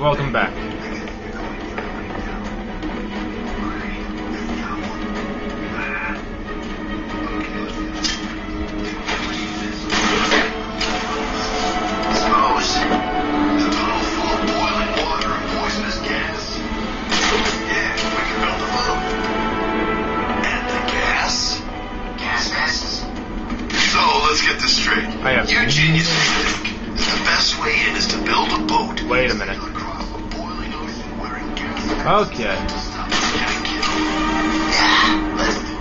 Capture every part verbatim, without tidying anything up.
Welcome back. Suppose the tunnel full of boiling water and poisonous gas. Yeah, we can build a boat. And the gas? Gas masks? So let's get this straight. I have You geniuses think that the best way in is to build a boat. Wait a minute. Okay. Yeah, let's do it.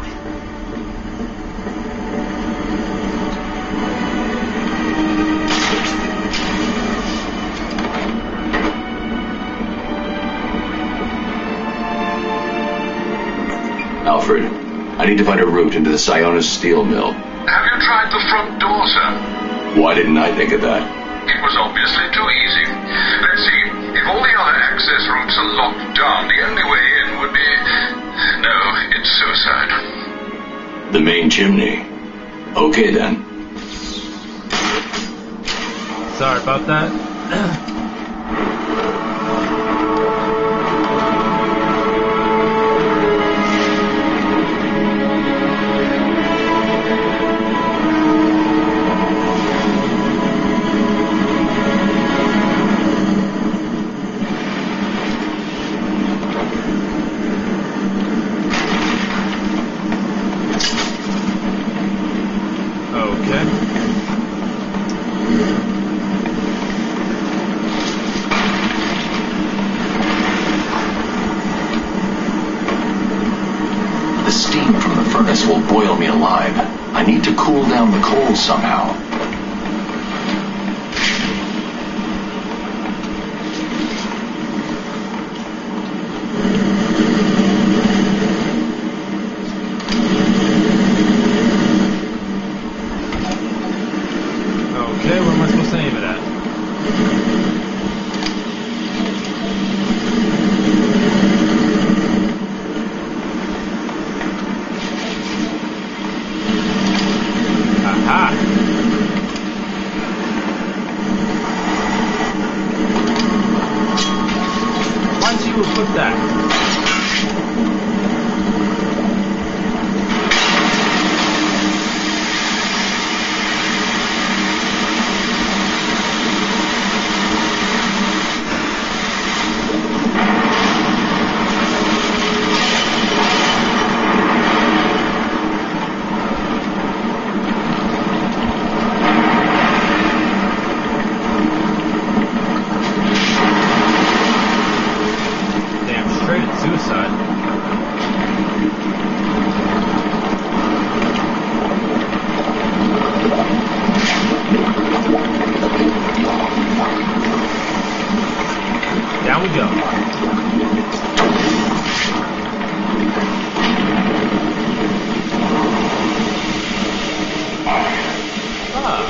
Alfred, I need to find a route into the Sionis steel mill. Have you tried the front door, sir? Why didn't I think of that? It was obviously too easy. Let's see. If all the other access routes are locked down, the only way in would be... No, it's suicide. The main chimney. Okay, then. Sorry about that. The steam from the furnace will boil me alive. I need to cool down the coal somehow. Okay, where am I supposed to aim it at? Aha! Why'd you put that? Suicide. Down we go. Ah.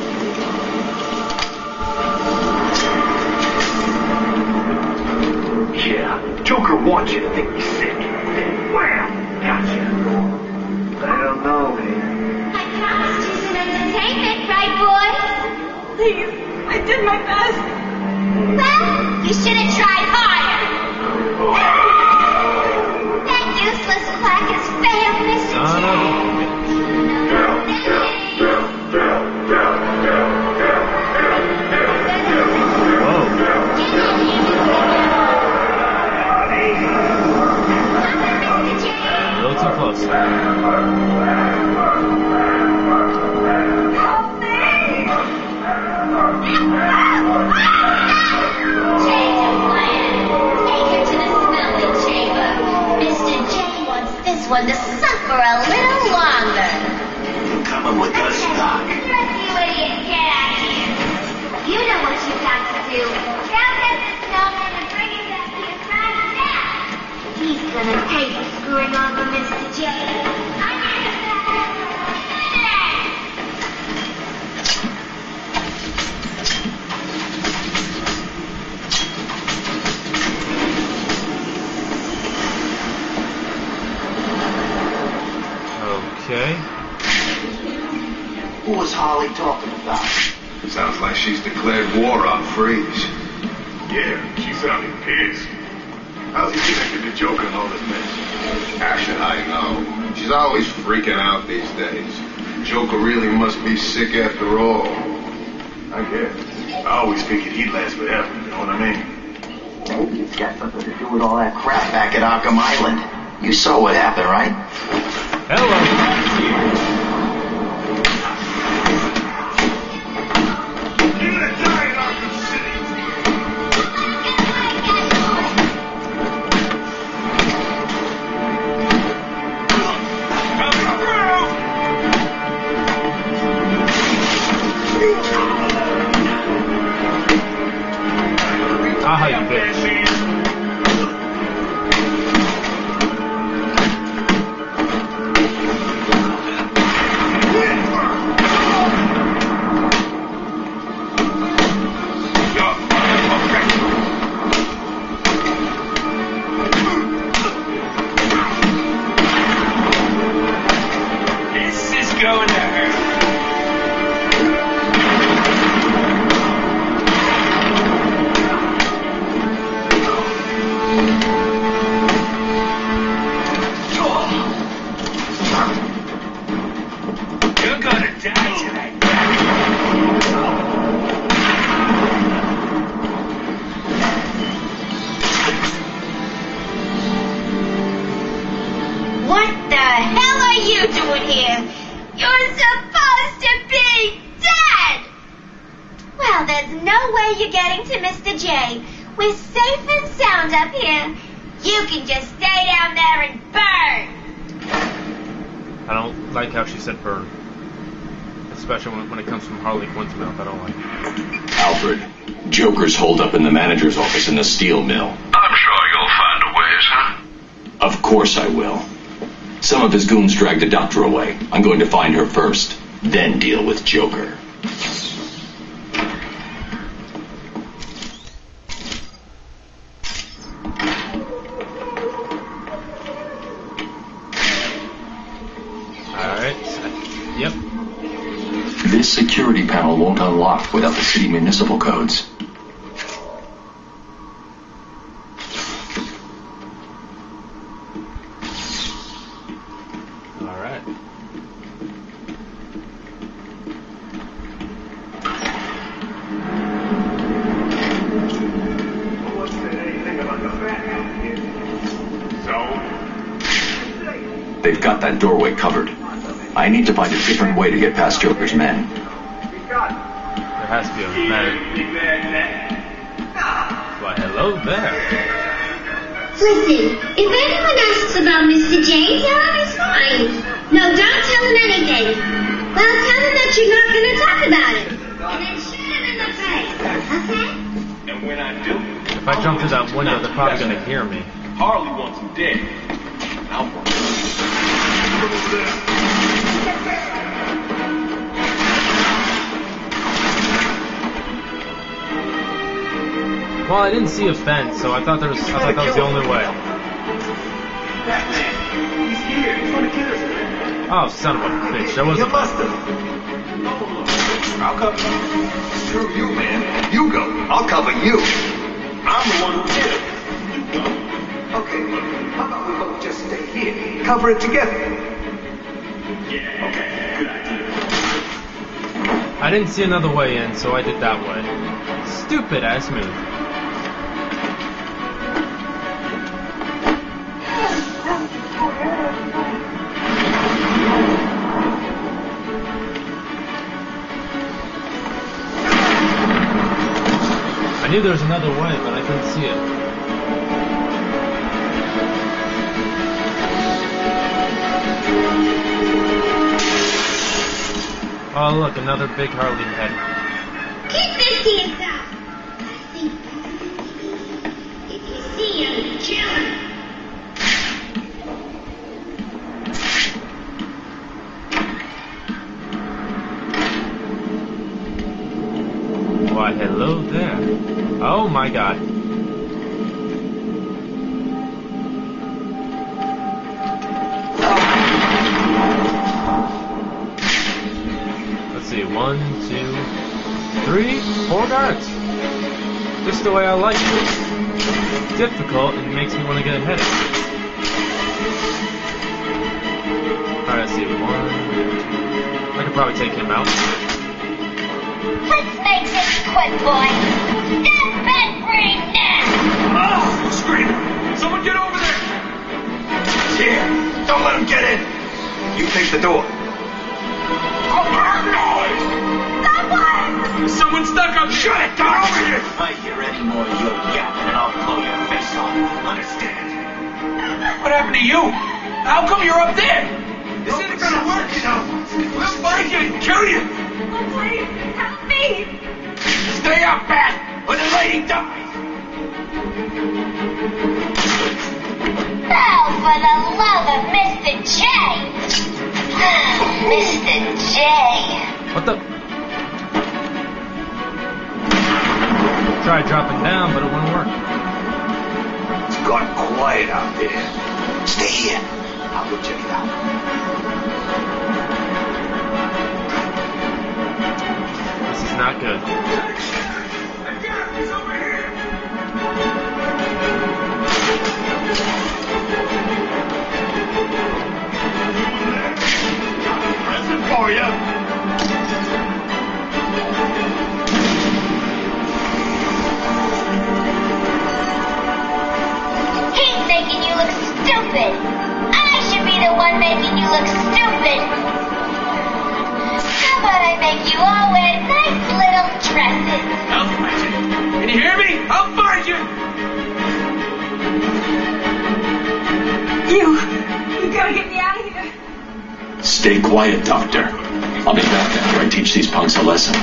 Yeah, Joker wants you to think he's sick. Wham! Gotcha. I don't know, man. I promised you some entertainment, right, boys? Please, I did my best. Well, you should have tried harder. That useless quack has failed, Mister Son of a Whoa. A little too close. One to suffer a little longer. Coming with us, Doc. You idiot, get out of here. You know what you've got to do. Go get this snowman and bring him back here right now. He's gonna pay for screwing over Mister J. I need him back today. Okay. Who was Holly talking about? Sounds like she's declared war on Freeze. Yeah, she's sounding pissed. How's he connected to Joker and all this mess? How should I know? She's always freaking out these days. Joker really must be sick after all. I guess. I always figured he'd last forever, you know what I mean? Maybe it's got something to do with all that crap back at Arkham Island. You saw what happened, right? Hello. You're gonna die in Arkham City. Coming through! Aha, you bitch. This is going to hurt. You're gonna die tonight. What the hell are you doing here? You're supposed to be dead! Well, there's no way you're getting to Mister J. We're safe and sound up here. You can just stay down there and burn. I don't like how she said burn. Especially when, when it comes from Harley Quinn's mouth. I don't like it. Alfred, Joker's holed up in the manager's office in the steel mill. I'm sure you'll find a way, huh? Of course I will. Some of his goons dragged the doctor away. I'm going to find her first, then deal with Joker. Alright. Yep. This security panel won't unlock without the city municipal codes. Alright. What's there anything about the fat out here? So? They've got that doorway covered. I need to find a different way to get past Joker's men. There has to be a man. Why, hello there. Listen, if anyone asks about Mister J, tell him he's fine. No, don't tell him anything. Well, tell him that you're not going to talk about it. And then shoot him in the face, okay? And when I do, If I jump through that window, they're probably going to hear me. Harley wants him dead. I'll work. Well, I didn't see a fence, so I thought there was. I thought that was the only way. Batman, he's here. He's going to kill us, man. Oh, son of a bitch! That wasn't. You must have. I'll cover you. Screw you, man. You go. I'll cover you. I'm the one who did it. You go. Okay, how about we both just stay here? Cover it together. Yeah, okay. Good idea. I didn't see another way in, so I did that way. Stupid ass move. I knew there was another way, but I couldn't see it. Oh, look, another big Harley head. Keep this to yourself. I think if you see him, kill him. Why, hello there. Oh my god. Let's see, one, two, three, four guards. Just the way I like it. Difficult and makes me want to get ahead of it. Alright, let's see. One. I could probably take him out. Let's make this quick, boy. Stop that brain now! Oh, screaming! Someone get over there! Here, don't let him get in. You take the door. There's someone stuck up Shut here! it! Get over here! If I hear any more of your yapping, and I'll blow your face off. Understand? What happened to you? How come you're up there? This isn't gonna work, you know. We'll find you and kill you. Oh, please, help me. Stay up, Bat, or the lady dies. Oh, for the love of Mister J! Mister J! What the? Tried dropping down, but it wouldn't work. It's gone quiet out there. Stay here. I'll go check it out. This is not good. He's over here! Present for you. He's making you look stupid! I should be the one making you look stupid! How about I make you all wear nice little dresses? I'll find you. Can you hear me? I'll find you! You, you gotta get me out of here. Stay quiet, Doctor. I'll be back after I teach these punks a lesson.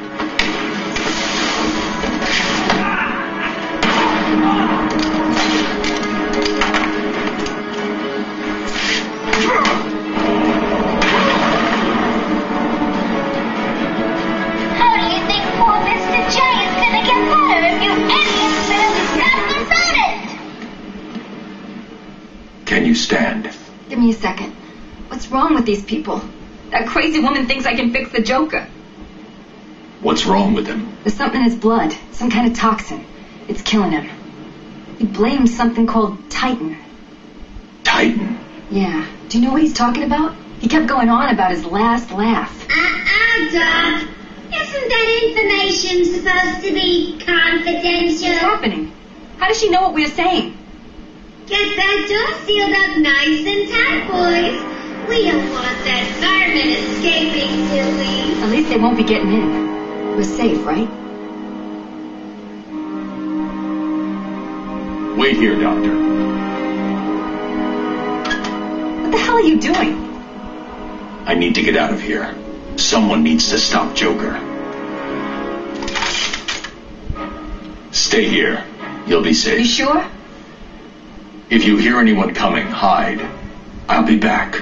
How do you think poor Mister J is gonna get better if you idiots don't stop this it? Can you stand? Give me a second. What's wrong with these people? That crazy woman thinks I can fix the Joker. What's wrong with him? There's something in his blood. Some kind of toxin. It's killing him. He blames something called Titan. Titan. Yeah. Do you know what he's talking about? He kept going on about his last laugh. Uh-uh, Doc. Isn't that information supposed to be confidential? What's happening? How does she know what we're saying? Get that door sealed up nice and tight, boys. We don't want that fireman escaping, do we? At least they won't be getting in. We're safe, right? Wait here, Doctor. What the hell are you doing? I need to get out of here. Someone needs to stop Joker. Stay here. You'll be safe. You sure? If you hear anyone coming, hide. I'll be back.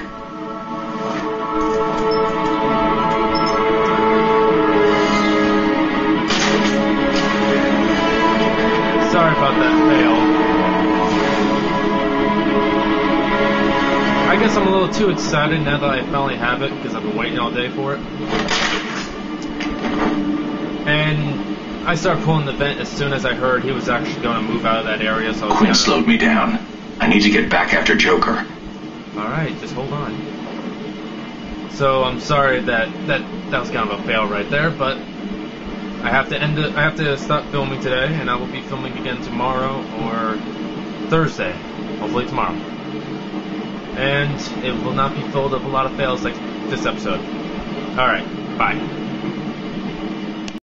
Sorry about that fail. I guess I'm a little too excited now that I finally have it because I've been waiting all day for it. And I started pulling the vent as soon as I heard he was actually going to move out of that area. So I was Quinn kinda... slowed me down. I need to get back after Joker. Alright, just hold on. So I'm sorry that, that that was kind of a fail right there, but I have to end it. I have to stop filming today, and I will be filming again tomorrow or Thursday, hopefully tomorrow. And it will not be filled with a lot of fails like this episode. Alright, bye.